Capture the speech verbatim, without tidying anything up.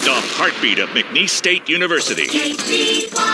The heartbeat of McNeese State University. K B Y